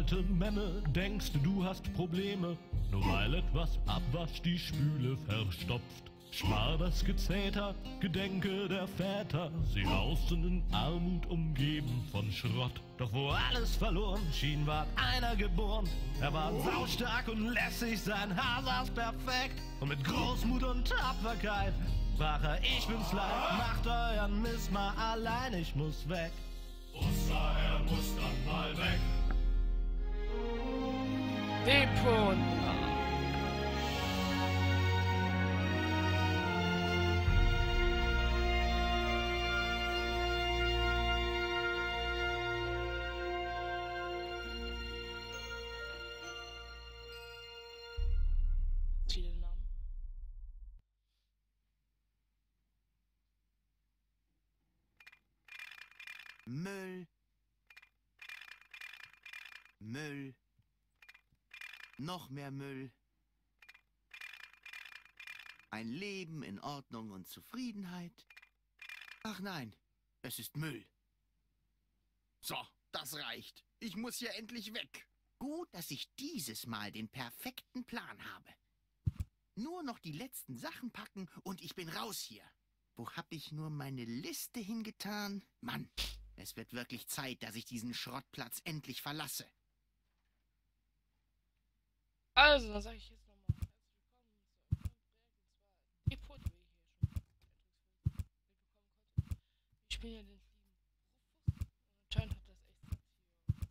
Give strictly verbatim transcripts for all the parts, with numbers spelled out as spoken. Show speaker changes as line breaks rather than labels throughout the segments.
alte Memme, denkst du hast Probleme, nur weil etwas Abwasch die Spüle verstopft. Spar das Gezeter, gedenke der Väter, sie hausten in Armut umgeben von Schrott. Doch wo alles verloren schien, ward einer geboren. Er war saustark und lässig, sein Haar saß perfekt. Und mit Großmut und Tapferkeit sprach er, ich bin's leid, macht euren Mist mal allein, ich muss weg.
Oster, er muss dann mal weg.
Depot. Viele Namen.
Müll. Müll. Noch mehr Müll. Ein Leben in Ordnung und Zufriedenheit. Ach nein, es ist Müll. So, das reicht. Ich muss hier endlich weg. Gut, dass ich dieses Mal den perfekten Plan habe. Nur noch die letzten Sachen packen und ich bin raus hier. Wo hab ich nur meine Liste hingetan? Mann, es wird wirklich Zeit, dass ich diesen Schrottplatz endlich verlasse.
Also, dann sage ich jetzt nochmal herzlich willkommen zu einem neuen Projekt, und zwar Depot, wie ich hier schon mitbekommen konnte. Ich spiele ja den lieben Rufus und anscheinend hat das echt satt hier.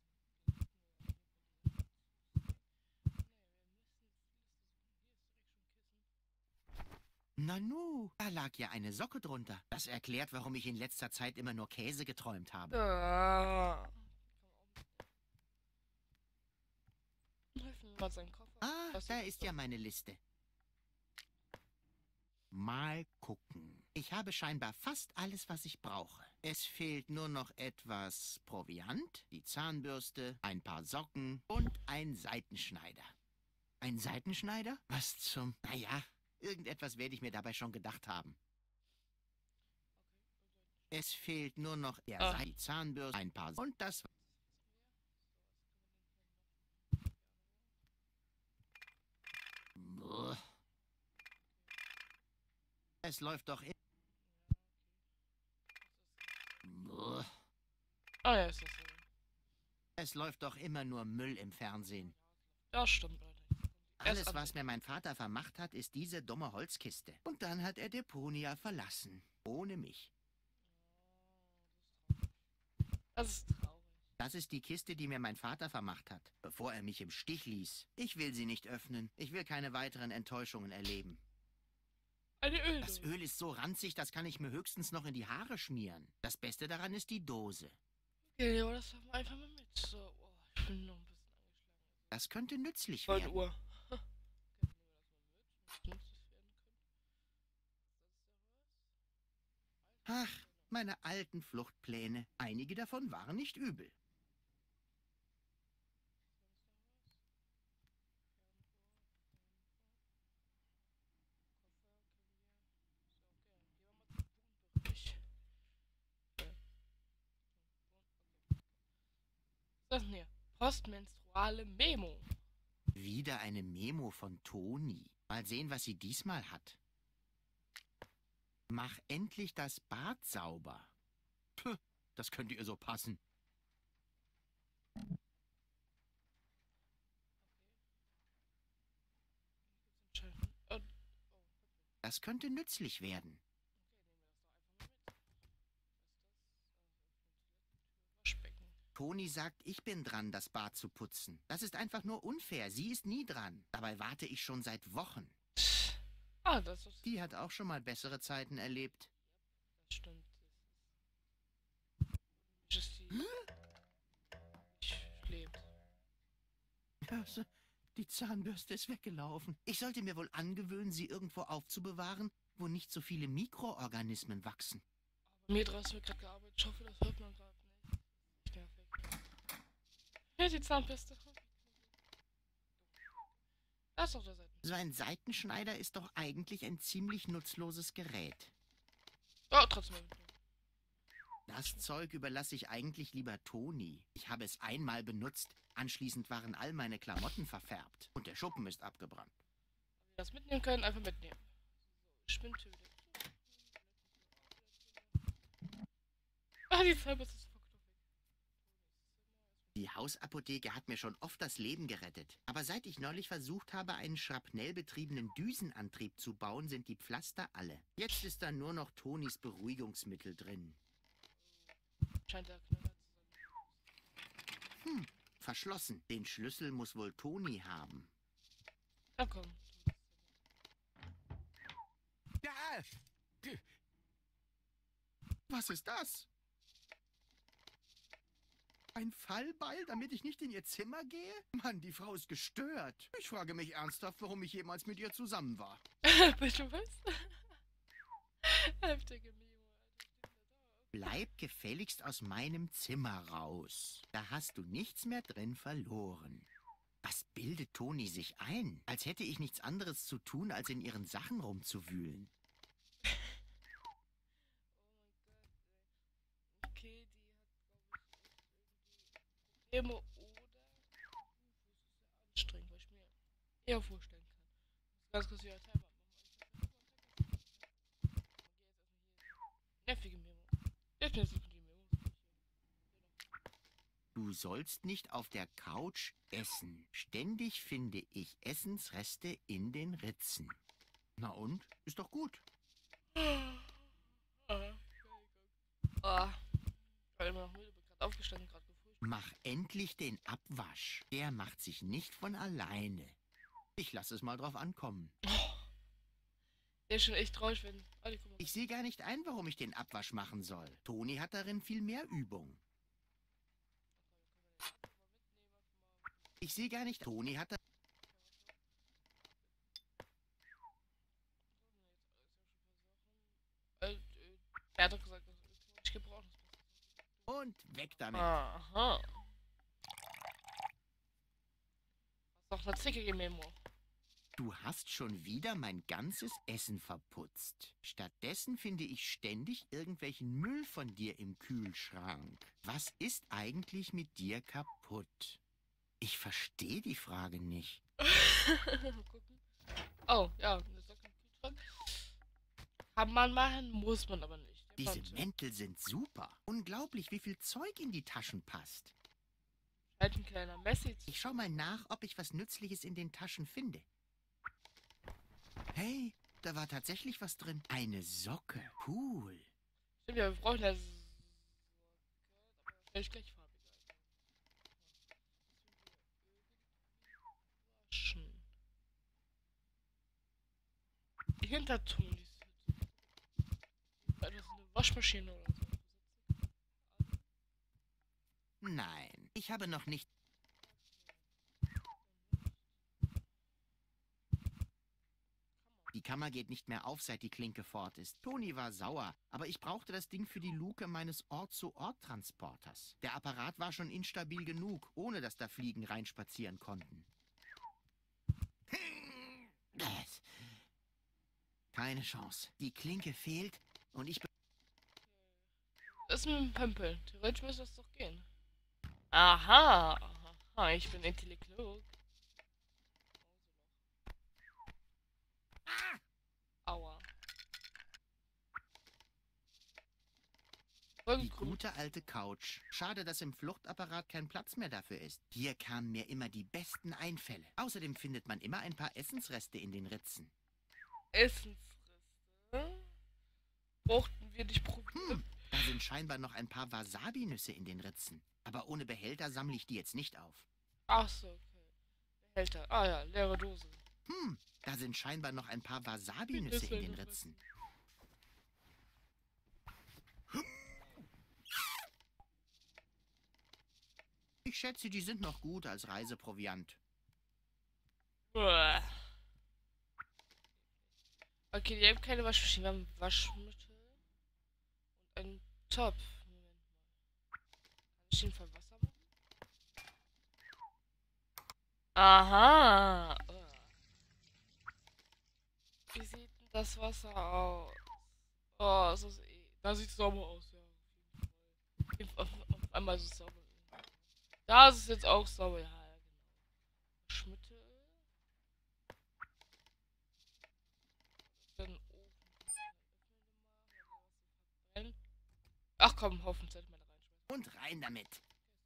Nanu, da lag ja eine Socke drunter. Das erklärt, warum ich in letzter Zeit immer nur Käse geträumt habe.
Ah. Helfen wir mal seinen Koffer.
Ah,
Was
da
ist
ist
das?
ja meine Liste. Mal gucken. Ich habe scheinbar fast alles, was ich brauche. Es fehlt nur noch etwas Proviant, die Zahnbürste, ein paar Socken und ein Seitenschneider. Ein Seitenschneider? Was zum... Naja, irgendetwas werde ich mir dabei schon gedacht haben. Es fehlt nur noch der
Ah.
Se- die Zahnbürste, ein paar... Und das... Buh. Es läuft doch... i- Buh.
Ah ja, ist das so.
Es läuft doch immer nur Müll im Fernsehen.
Ja, stimmt, Leute.
Alles,
Erst
was mir mein Vater vermacht hat, ist diese dumme Holzkiste. Und dann hat er Deponia verlassen. Ohne mich.
Das ist traurig.
Das ist die Kiste, die mir mein Vater vermacht hat, bevor er mich im Stich ließ. Ich will sie nicht öffnen. Ich will keine weiteren Enttäuschungen erleben.
Eine Öldose.
Das Öl ist so ranzig, das kann ich mir höchstens noch in die Haare schmieren. Das Beste daran ist die Dose.
Okay, aber das haben wir einfach mal mit. So, oh, ich bin noch ein bisschen angeschlagen.
Das könnte nützlich
neun
werden.
Uhr. Okay, nehmen wir das mal mit. Nützlich werden könnte.
Ach, meine alten Fluchtpläne. Einige davon waren nicht übel.
Was ist das denn hier? Postmenstruale Memo.
Wieder eine Memo von Toni. Mal sehen, was sie diesmal hat. Mach endlich das Bad sauber. Puh, das könnte ihr so passen.
Oh,
Das könnte nützlich werden.
Waschbecken.
Toni sagt, ich bin dran, das Bad zu putzen. Das ist einfach nur unfair. Sie ist nie dran. Dabei warte ich schon seit Wochen.
Ah, das ist.
Die hat auch schon mal bessere Zeiten erlebt.
Das stimmt. Das ist die. Ich lebt.
Ja, so- Die Zahnbürste ist weggelaufen. Ich sollte mir wohl angewöhnen, sie irgendwo aufzubewahren, wo nicht so viele Mikroorganismen wachsen.
Aber mir draußen wird gerade gearbeitet. Ich hoffe, das hört man gerade nicht. Nicht perfekt. Hier ist die Zahnbürste. Da ist doch der Seiten.
So ein Seitenschneider ist doch eigentlich ein ziemlich nutzloses Gerät.
Oh, trotzdem.
Das Zeug überlasse ich eigentlich lieber Toni. Ich habe es einmal benutzt. Anschließend waren all meine Klamotten verfärbt und der Schuppen ist abgebrannt.
Wenn wir das mitnehmen können, einfach mitnehmen. So, Spinntür wieder zu. Ah, die Zahnbürste ist voll knuffig.
Die Hausapotheke hat mir schon oft das Leben gerettet. Aber seit ich neulich versucht habe, einen schrapnellbetriebenen Düsenantrieb zu bauen, sind die Pflaster alle. Jetzt ist da nur noch Tonis Beruhigungsmittel drin.
Scheint der Knaller zu sein.
Hm, verschlossen. Den Schlüssel muss wohl Toni haben.
Na komm.
Ja! Was ist das? Ein Fallbeil, damit ich nicht in ihr Zimmer gehe? Mann, die Frau ist gestört. Ich frage mich ernsthaft, warum ich jemals mit ihr zusammen war.
Bitte was? Heftige Mimo, Alter.
Bleib gefälligst aus meinem Zimmer raus. Da hast du nichts mehr drin verloren. Was bildet Toni sich ein? Als hätte ich nichts anderes zu tun, als in ihren Sachen rumzuwühlen.
Okay, die hat, glaube ich, Probleme oder anstrengend, weil ich mir eher vorstellen kann. Ganz kurz wieder Timer machen. Nervige Memo. Jetzt bin ich mit die Memo.
Du sollst nicht auf der Couch essen. Ständig finde ich Essensreste in den Ritzen. Na und? Ist doch gut.
Ah, ah. Ich war immer noch müde, bin gerade aufgestanden, gerade gefrühstückt.
Mach endlich den Abwasch. Der macht sich nicht von alleine. Ich lasse es mal drauf ankommen.
Der ist schon echt traurig, wenn. Alter, guck mal.
Ich sehe gar nicht ein, warum ich den Abwasch machen soll. Toni hat darin viel mehr Übung. Ich sehe gar nicht. Toni hat da.
Äh, äh, er hat doch gesagt, das ist nicht gebraucht.
Und weg damit.
Aha. Was ist doch eine zickige Memo.
Du hast schon wieder mein ganzes Essen verputzt. Stattdessen finde ich ständig irgendwelchen Müll von dir im Kühlschrank. Was ist eigentlich mit dir kaputt? Ich verstehe die Frage nicht.
Mal gucken. Oh, ja, eine Socke im Kühlschrank. Kann man machen, muss man aber nicht. Der
Diese
konnte.
Mäntel sind super. Unglaublich, wie viel Zeug in die Taschen passt.
Halt ein kleiner Messi.
Ich schau mal nach, ob ich was Nützliches in den Taschen finde. Hey, da war tatsächlich was drin. Eine Socke. Cool.
Stimmt ja, wir brauchen ja Socke, aber wahrscheinlich gleichfarbig. Waschen. Die Hinterton, die ist etwas in der Waschmaschine oder so.
Nein, ich habe noch nicht... Die Kammer geht nicht mehr auf, seit die Klinke fort ist. Toni war sauer, aber ich brauchte das Ding für die Luke meines Ort-zu-Ort-Transporters. Der Apparat war schon instabil genug, ohne dass da Fliegen reinspazieren konnten. Keine Chance. Die Klinke fehlt und ich...
Das ist mit dem Pömpel. Theoretisch müsste das doch gehen. Aha. Aha, ich bin intellektuell. Aua.
Die gute alte Couch. Schade, dass im Fluchtapparat kein Platz mehr dafür ist. Hier kamen mir immer die besten Einfälle. Außerdem findet man immer ein paar Essensreste in den Ritzen.
Essensreste? Brauchten wir nicht probieren?
Hm, da sind scheinbar noch ein paar Wasabi-Nüsse in den Ritzen. Aber ohne Behälter sammle ich die jetzt nicht auf.
Ach so, okay. Behälter. Ah ja, leere Dose.
Hm, da sind scheinbar noch ein paar Wasabi-Nüsse in den Ritzen. Ich schätze, die sind noch gut als Reiseproviant.
Uah. Okay, die haben keine Waschmaschine. Wir haben Waschmittel und einen Topf. Moment mal. Kann ich den voll Wasser machen? Aha. Uah. Wie sieht denn das Wasser aus? Oh, das ist eh. Da sieht es sauber aus, ja. Auf jeden Fall. Auf, auf einmal ist es sauber. Das ist jetzt auch sauber. Ja, ja, genau. Schmitte. Den Ofen. Ach komm, Haufen Zeit mal reinschmeißen.
Und rein damit.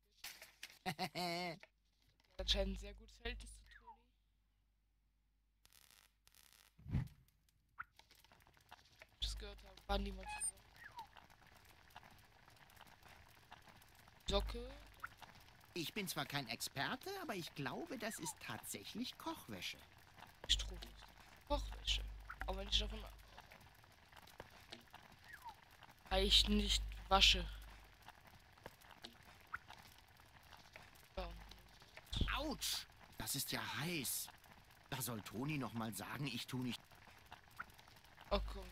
Das scheint ein sehr gutes Verhältnis zu Toni. Ich das gehört habe, waren die mal zusammen. Socke.
Ich bin zwar kein Experte, aber ich glaube, das ist tatsächlich Kochwäsche.
Stroh. Kochwäsche. Aber wenn ich davon ich nicht wasche. Ja.
Autsch! Das ist ja heiß. Da soll Toni noch mal sagen, ich tu nicht...
Oh komm.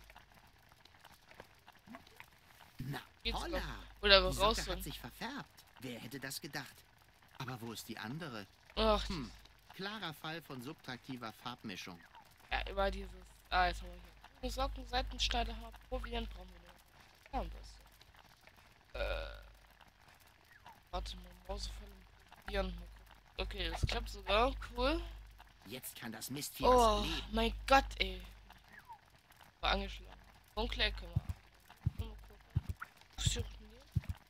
Na,
Geht's
holla!
noch? Oder
Die
raus.
Socke hat sich verfärbt. Wer hätte das gedacht? Aber wo ist die andere?
Ach,
Hm, klarer Fall von subtraktiver Farbmischung.
ja, immer dieses. Ah, jetzt haben wir hier. Socken, Seitensteine haben wir. Proviant brauchen wir noch. Zahnbürste. Äh. Warte mal, Mausefall und Proviant. Mal gucken. Okay, das klappt sogar. Cool.
Jetzt kann das Mistvieh
Oh,
was erleben.
mein Gott, ey. War angeschlagen. Dunkle Ecke mal. Mal gucken. Suchen wir.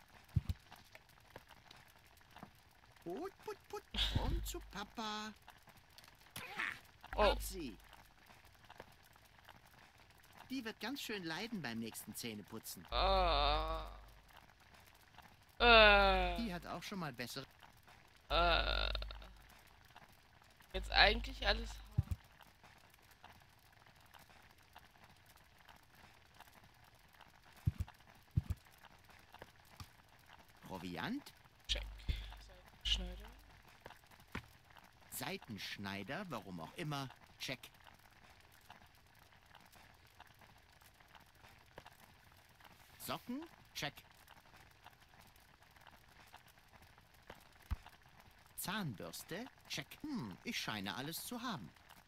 Put, put, put. Und zu Papa.
Oh.
Hab sie. Die wird ganz schön leiden beim nächsten Zähneputzen.
Ah. Äh.
Die hat auch schon mal bessere...
Äh. Jetzt eigentlich alles hart.
Proviant,
Check. Seitenschneider.
Seitenschneider, warum auch immer, check. Socken, check. Zahnbürste, check. Hm, ich scheine alles zu haben.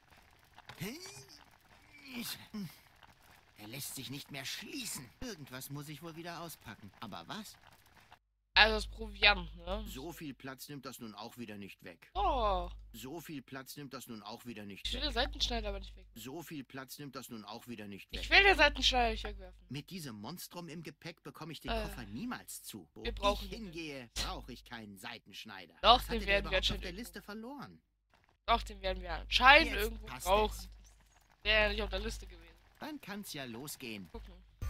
Er lässt sich nicht mehr schließen. Irgendwas muss ich wohl wieder auspacken. Aber was?
Also das Proviant, ne?
So viel Platz nimmt das nun auch wieder nicht weg.
Oh.
So viel Platz nimmt das nun auch wieder nicht
Ich will
weg.
den Seitenschneider aber nicht weg.
So viel Platz nimmt das nun auch wieder nicht weg.
Ich will den Seitenschneider nicht wegwerfen.
Mit diesem Monstrum im Gepäck bekomme ich den
Äh,
Koffer niemals zu. Wo
wir brauchen
ich
den
hingehe, brauche ich keinen Seitenschneider.
Doch,
Was
den
hatte der
werden wir
überhaupt auf
anscheinend
der
irgendwo-
Liste verloren?
Doch, den werden wir anscheinend
Jetzt
irgendwo
passt
brauchen.
es.
Wäre ja nicht auf der Liste gewesen.
Dann kann's ja losgehen.
Gucken.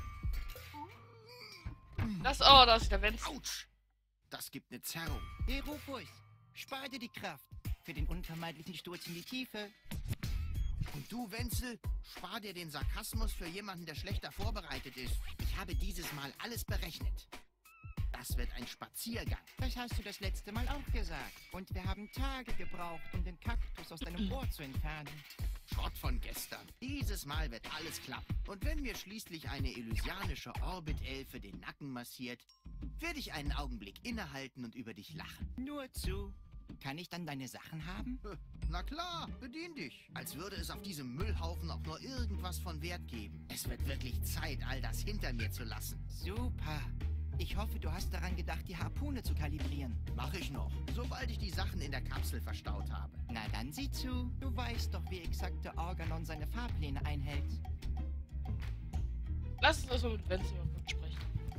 Das, oh, da ist der Wenzel.
Autsch! Das gibt eine Zerrung.
Hey Rufus, spar dir die Kraft für den unvermeidlichen Sturz in die Tiefe.
Und du, Wenzel, spar dir den Sarkasmus für jemanden, der schlechter vorbereitet ist. Ich habe dieses Mal alles berechnet. Das wird ein Spaziergang.
Das hast du das letzte Mal auch gesagt. Und wir haben Tage gebraucht, um den Kaktus aus deinem Ohr zu entfernen.
Schrott von gestern. Dieses Mal wird alles klappen. Und wenn mir schließlich eine elysianische Orbit-Elfe den Nacken massiert, werde ich einen Augenblick innehalten und über dich lachen.
Nur zu. Kann ich dann deine Sachen haben?
Äh, Na klar, bedien dich. Als würde es auf diesem Müllhaufen auch nur irgendwas von Wert geben. Es wird wirklich Zeit, all das hinter mir zu lassen.
Super. Ich hoffe, du hast daran gedacht, die Harpune zu kalibrieren.
Mach ich noch, sobald ich die Sachen in der Kapsel verstaut habe.
Na dann sieh zu. Du weißt doch, wie exakt der Organon seine Fahrpläne einhält.
Lass uns erstmal mit Wenzel mal kurz sprechen.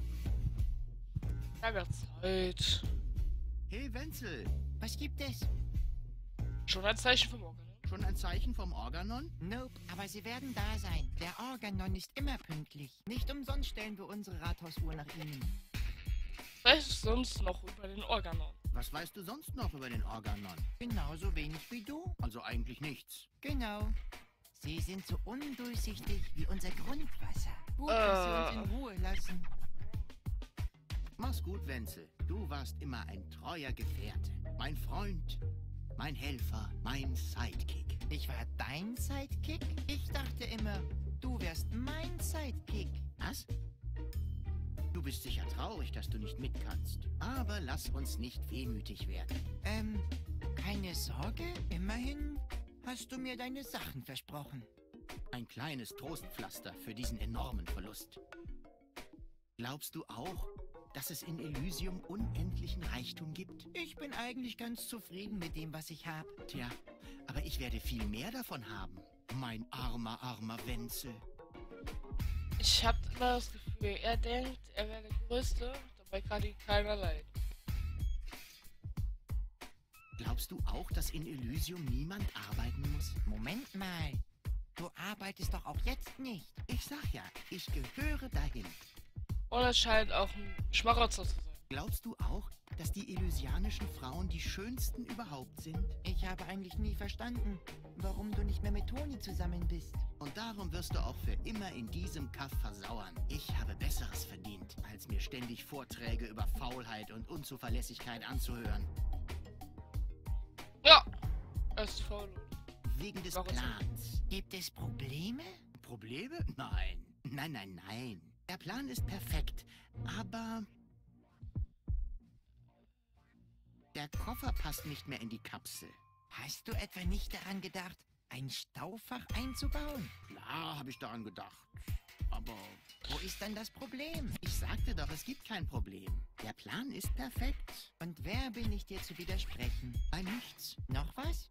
Ja, wir Zeit.
Hey Wenzel,
Was gibt es?
Schon ein Zeichen vom Organ.
schon ein Zeichen vom Organon?
Nope, aber sie werden da sein. Der Organon ist immer pünktlich. Nicht umsonst stellen wir unsere Rathausuhr nach ihnen.
Was ist sonst noch über den Organon?
Was weißt du sonst noch über den Organon?
Genauso wenig wie du.
Also eigentlich nichts.
Genau. Sie sind so undurchsichtig wie unser Grundwasser. Gut, dass sie uns in Ruhe lassen.
Mach's gut, Wenzel. Du warst immer ein treuer Gefährte. Mein Freund, mein Helfer, mein Sidekick.
Ich war dein Sidekick? Ich dachte immer, du wärst mein Sidekick.
Was? Du bist sicher traurig, dass du nicht mit kannst. Aber lass uns nicht wehmütig werden.
Ähm, keine Sorge. Immerhin hast du mir deine Sachen versprochen.
Ein kleines Trostpflaster für diesen enormen Verlust. Glaubst du auch, dass es in Elysium unendlichen Reichtum gibt?
Ich bin eigentlich ganz zufrieden mit dem, was ich habe.
Tja, aber ich werde viel mehr davon haben. Mein armer, armer Wenzel.
Ich hab immer das Gefühl, er denkt, er wäre der Größte, dabei kann ihn keiner leiden.
Glaubst du auch, dass in Elysium niemand arbeiten muss?
Moment mal. Du arbeitest doch auch jetzt nicht.
Ich sag ja, ich gehöre dahin.
Und es scheint auch ein Schmarotzer zu sein.
Glaubst du auch, dass die elysianischen Frauen die schönsten überhaupt sind?
Ich habe eigentlich nie verstanden, warum du nicht mehr mit Toni zusammen bist.
Und darum wirst du auch für immer in diesem Kaff versauern. Ich habe Besseres verdient, als mir ständig Vorträge über Faulheit und Unzuverlässigkeit anzuhören.
Ja, er ist faul.
Wegen des
Warum?
Plans.
Gibt es Probleme?
Probleme? Nein. Nein, nein, nein. Der Plan ist perfekt, aber... Der Koffer passt nicht mehr in die Kapsel.
Hast du etwa nicht daran gedacht, ein Staufach einzubauen?
Klar, habe ich daran gedacht. Aber
Wo ist dann das Problem?
ich sagte doch, es gibt kein Problem. Der Plan ist perfekt.
Und wer bin ich dir zu widersprechen?
Bei nichts.
Noch was?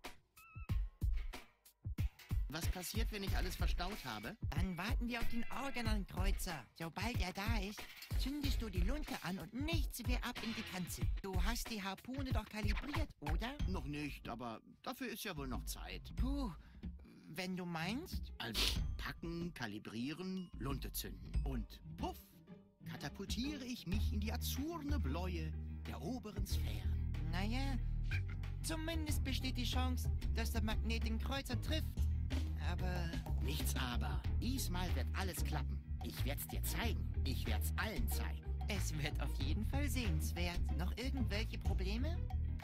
Was passiert, wenn ich alles verstaut habe?
Dann warten wir auf den Organon-Kreuzer. Sobald er da ist, zündest du die Lunte an und nichts mehr ab in die Kanzel. Du hast die Harpune doch kalibriert, oder?
Noch nicht, aber dafür ist ja wohl noch Zeit.
Puh, wenn du meinst.
Also packen, kalibrieren, Lunte zünden. Und puff, katapultiere ich mich in die azurne Bläue der oberen Sphären.
Naja, zumindest besteht die Chance, dass der Magnet den Kreuzer trifft. Aber
Nichts aber. Diesmal wird alles klappen. Ich werd's dir zeigen. Ich werd's allen zeigen.
es wird auf jeden Fall sehenswert. Noch irgendwelche Probleme?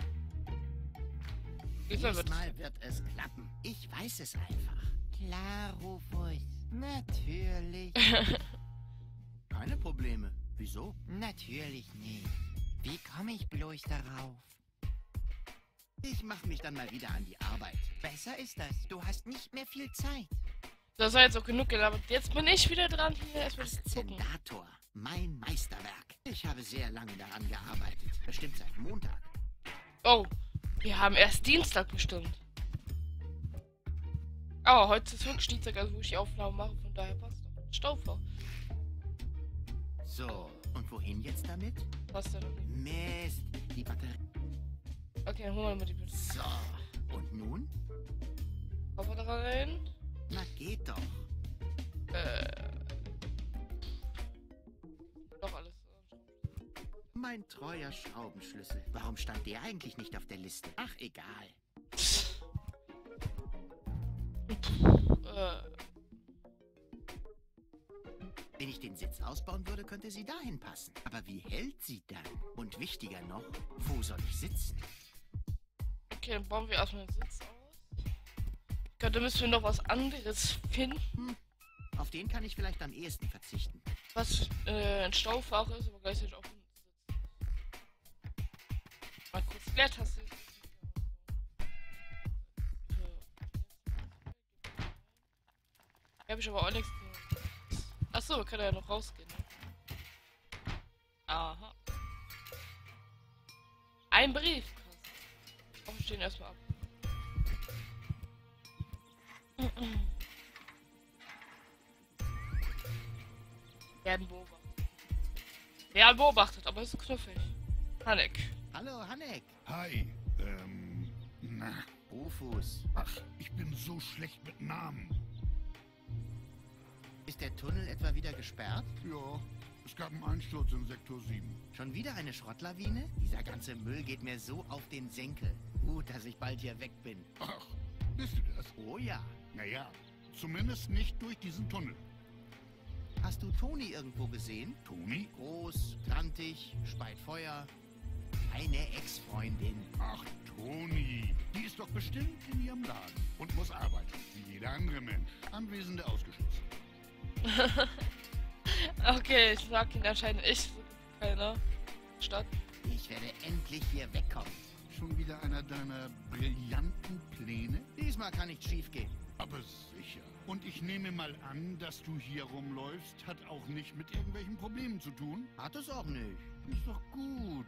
Diesmal wird
Diesmal wird es klappen. Ich weiß es einfach.
Klar, Rufus. Natürlich.
Keine Probleme. Wieso?
Natürlich nicht. Wie komme ich bloß darauf?
Ich mach mich dann mal wieder an die Arbeit.
Besser ist das. Du hast nicht mehr viel Zeit.
Das war jetzt auch genug gelabert. Jetzt bin ich wieder dran hier. Erstmal gucken.
Aszendator. Mein Meisterwerk. Ich habe sehr lange daran gearbeitet. Bestimmt seit Montag.
Oh, wir haben erst Dienstag bestimmt. Aber heute ist wirklich Dienstag, also wo ich die Aufnahme mache. Von daher passt doch. Staufach.
So, und wohin jetzt damit?
Passt ja noch nicht.
Mist, die Batterie.
Okay, dann holen wir mal die Bitte.
So, und nun?
Koffer da rein.
Na, geht doch.
Äh. Doch alles.
Mein treuer Schraubenschlüssel. Warum stand der eigentlich nicht auf der Liste? Ach, egal.
Äh.
Wenn ich den Sitz ausbauen würde, könnte sie dahin passen. Aber wie hält sie dann? Und wichtiger noch, wo soll ich sitzen?
Okay, dann bauen wir erstmal den Sitz aus. Gott, da müssen wir noch was anderes finden.
Auf den kann ich vielleicht am ehesten verzichten.
Was äh, ein Staufach ist, aber gleichzeitig auch ein Sitz. Mal kurz Leertaste. Hier habe ich aber auch nichts. Achso, wir können ja noch rausgehen. Ne? Aha. Ein Brief. Krass. Wir stehen erstmal ab. Werden beobachtet. Werden beobachtet, aber es ist knuffig. Hanek.
Hallo, Hanek.
Hi, ähm, na,
Rufus.
ach, ich bin so schlecht mit Namen.
Ist der Tunnel etwa wieder gesperrt?
Ja, es gab einen Einsturz in Sektor sieben.
Schon wieder eine Schrottlawine? Dieser ganze Müll geht mir so auf den Senkel. Gut, dass ich bald hier weg bin.
Ach, bist du das?
Oh ja.
Naja, zumindest nicht durch diesen Tunnel.
Hast du Toni irgendwo gesehen?
Toni?
Groß, kantig, speit Feuer. Eine Ex-Freundin.
Ach, Toni, die ist doch bestimmt in ihrem Laden und muss arbeiten, wie jeder andere Mensch. Anwesende ausgeschlossen.
Okay, ich mag ihn anscheinend echt. So keiner Stadt.
Ich werde endlich hier wegkommen.
Schon wieder einer deiner brillanten Pläne?
Diesmal kann nichts schiefgehen.
Aber sicher. Und ich nehme mal an, dass du hier rumläufst, hat auch nicht mit irgendwelchen Problemen zu tun?
Hat es auch nicht.
Ist doch gut.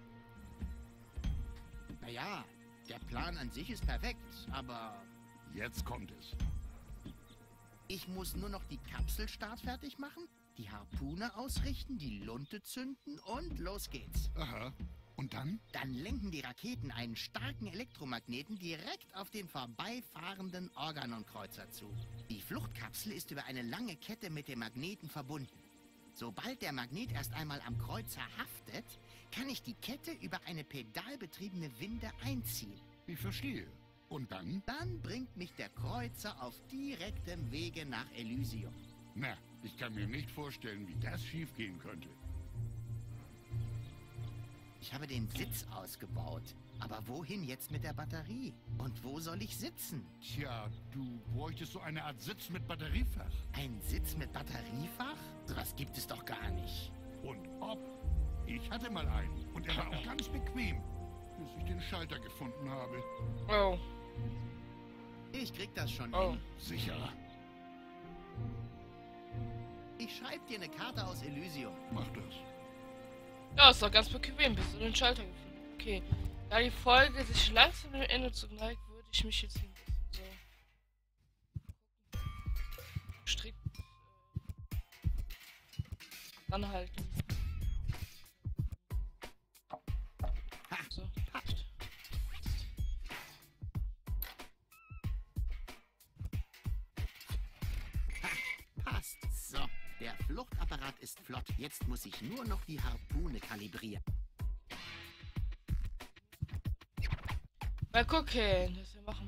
Naja, der Plan an sich ist perfekt, aber
Jetzt kommt es.
ich muss nur noch die Kapsel startfertig machen, die Harpune ausrichten, die Lunte zünden und los geht's.
Aha. Und dann?
Dann lenken die Raketen einen starken Elektromagneten direkt auf den vorbeifahrenden Organon-Kreuzer zu. Die Fluchtkapsel ist über eine lange Kette mit dem Magneten verbunden. Sobald der Magnet erst einmal am Kreuzer haftet, kann ich die Kette über eine pedalbetriebene Winde einziehen.
Ich verstehe. Und dann?
Dann bringt mich der Kreuzer auf direktem Wege nach Elysium.
Na, ich kann mir nicht vorstellen, wie das schiefgehen könnte.
Ich habe den Sitz ausgebaut. Aber wohin jetzt mit der Batterie? Und wo soll ich sitzen?
Tja, du bräuchtest so eine Art Sitz mit Batteriefach.
Ein Sitz mit Batteriefach? Sowas gibt es doch gar nicht.
Und ob? Ich hatte mal einen. Und er war auch ganz bequem, bis ich den Schalter gefunden habe.
Oh.
Ich krieg das schon
Oh.
hin.
Sicher.
Ich schreibe dir eine Karte aus Elysium.
Mach das.
Ja, ist doch ganz bequem, bis du den Schalter gefunden hast. Okay. Da die Folge sich langsam dem Ende zuneigt, würde ich mich jetzt hier ein bisschen so strikt äh, anhalten. So.
Passt. So, der Fluchtapparat ist flott. Jetzt muss ich nur noch die Harpune kalibrieren.
Mal gucken, was wir machen.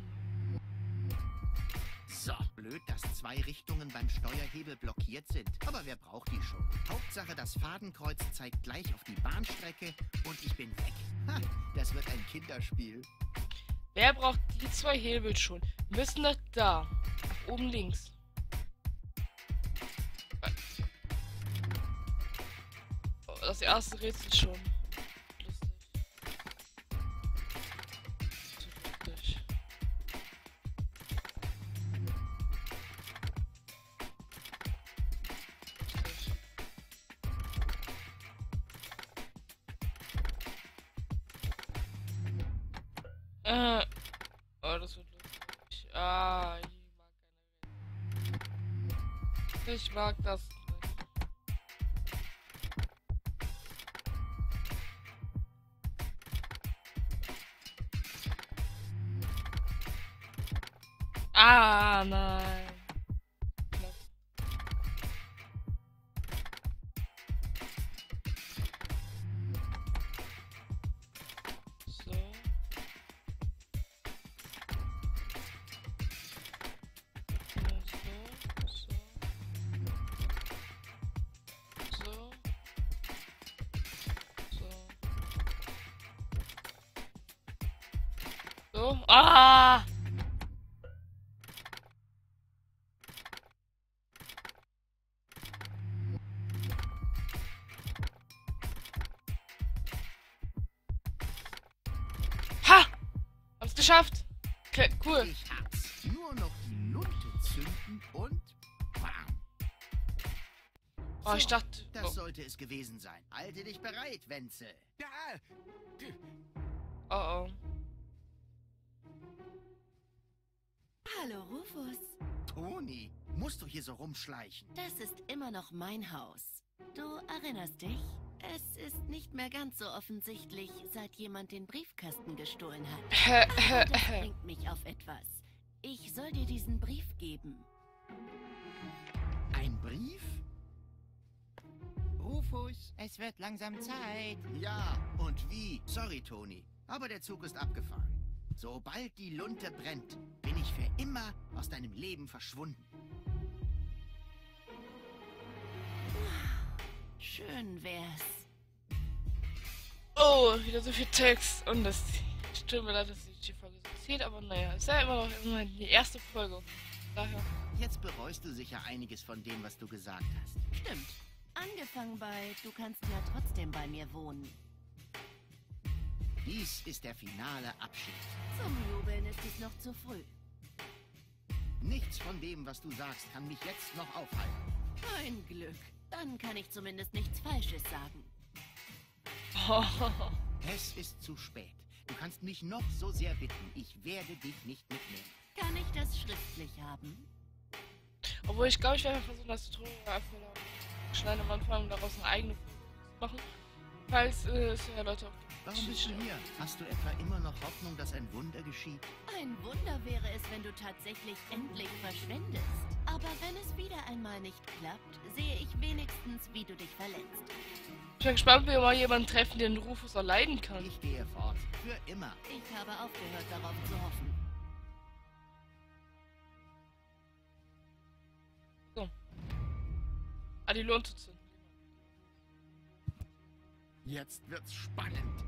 So, blöd, dass zwei Richtungen beim Steuerhebel blockiert sind. Aber wer braucht die schon? Hauptsache, das Fadenkreuz zeigt gleich auf die Bahnstrecke und ich bin weg. Ha, das wird ein Kinderspiel.
Wer braucht die zwei Hebel schon? Wir müssen doch da. Nach oben links. Oh, das erste Rätsel schon. Lustig. So lustig. Lustig. Äh. Oh, das wird lustig. Ah, ich mag keine Reden. Ich mag das nicht. Ah, nein. So. So, so. So. So. Ah! Ha! Hab's geschafft! Okay, cool.
Ich hab's. Nur noch die Lunte zünden und bam.
Oh, ich
So,
dachte.
Das
Oh,
sollte es gewesen sein. Halte dich bereit, Wenzel.
Ja,
oh. oh.
Hallo Rufus,
Toni, musst du hier so rumschleichen?
das ist immer noch mein Haus. Du erinnerst dich? Es ist nicht mehr ganz so offensichtlich, seit jemand den Briefkasten gestohlen hat. Aber das bringt mich auf etwas. Ich soll dir diesen Brief geben.
Ein Brief?
Rufus, es wird langsam Zeit.
Ja, und wie? Sorry, Toni, aber der Zug ist abgefahren. Sobald die Lunte brennt, bin ich für immer aus deinem Leben verschwunden.
Schön wär's.
Oh, wieder so viel Text. Und das stimmt mir leid, dass ich die Folge so zieht, aber naja, ist ja immer noch immer die erste Folge. Daher.
Jetzt bereust du sicher einiges von dem, was du gesagt hast.
Stimmt. Angefangen bei, du kannst ja trotzdem bei mir wohnen.
Dies ist der finale Abschied.
Zum Jubeln ist es noch zu früh.
Nichts von dem, was du sagst, kann mich jetzt noch aufhalten.
Ein Glück. Dann kann ich zumindest nichts Falsches sagen.
Es ist zu spät. Du kannst mich noch so sehr bitten. Ich werde dich nicht mitnehmen.
Kann ich das schriftlich haben?
Obwohl ich glaube, ich werde versuchen, das Tutorial schneiden am Anfang daraus eine eigene zu machen. Falls äh, es ja Leute auf
Warum bist du hier? Hast du etwa immer noch Hoffnung, dass ein Wunder geschieht?
Ein Wunder wäre es, wenn du tatsächlich endlich verschwindest. Aber wenn es wieder einmal nicht klappt, sehe ich wenigstens, wie du dich verletzt.
Ich bin gespannt, wie wir mal jemanden treffen, den Rufus erleiden kann.
Ich gehe fort. Für immer.
Ich habe aufgehört, darauf zu hoffen.
So. Ah, die lohnt zu zünden.
Jetzt wird's spannend.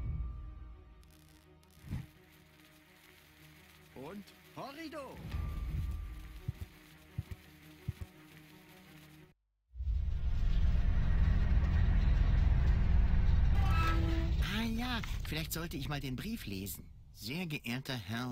Und Horrido! Ah ja, vielleicht sollte ich mal den Brief lesen. Sehr geehrter Herr...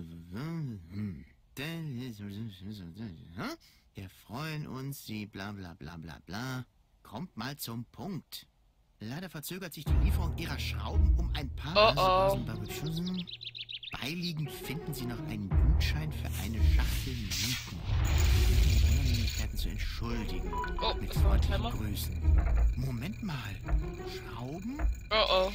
Wir freuen uns, Sie bla bla bla bla bla. Kommt mal zum Punkt. Leider verzögert sich die Lieferung Ihrer Schrauben um ein paar...
Oh oh.
Beiliegend finden Sie noch einen Gutschein für eine Schachtel Mieten. Die Unannehmlichkeiten zu entschuldigen.
Oh,
mit
das war ein
freundlichen
Timer.
Grüßen. Moment mal. Schrauben?
Oh oh.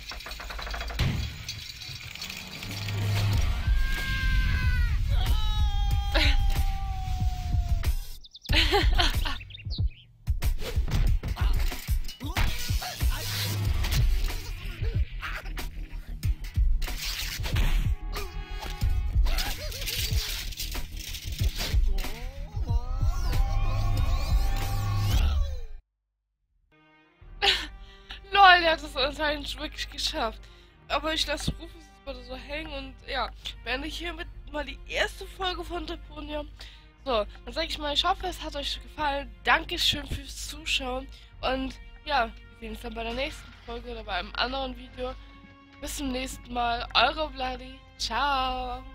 Lol, der hat es anscheinend wirklich geschafft. Aber ich lasse Rufus jetzt mal so hängen und ja, beende ich hiermit mal die erste Folge von Deponia. So, dann sage ich mal, ich hoffe, es hat euch gefallen. Dankeschön fürs Zuschauen. Und ja, wir sehen uns dann bei der nächsten Folge oder bei einem anderen Video. Bis zum nächsten Mal. Eure Bloody. Ciao.